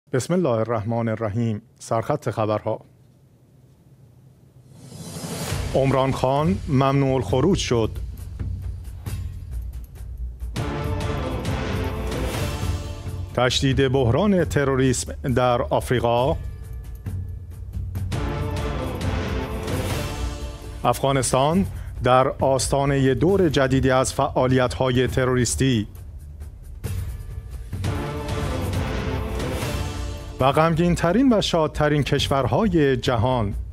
بسم الله الرحمن الرحیم. سرخط خبرها. عمران خان ممنوع الخروج شد. تشدید بحران تروریسم در آفریقا. افغانستان در آستانه دور جدیدی از فعالیت‌های تروریستی و غمگین‌ترین و شادترین کشورهای جهان.